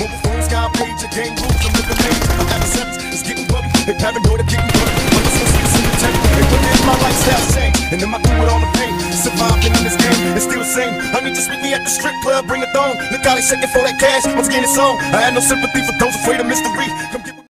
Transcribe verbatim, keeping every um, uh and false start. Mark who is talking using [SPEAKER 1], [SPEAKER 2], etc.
[SPEAKER 1] Mobile phones, sky page, a game rules, I'm living age. I'm adversaries, it's getting buggy. They paranoid, I'm getting buggy. I'm just gonna see the tape. Hey, what is my lifestyle change? And then I do it all the pain. Surviving in this game, it's still the same. Honey, just meet me at the strip club, bring a thong. Look how they shaking for that cash, once again it's on. I had no sympathy for those afraid of mystery.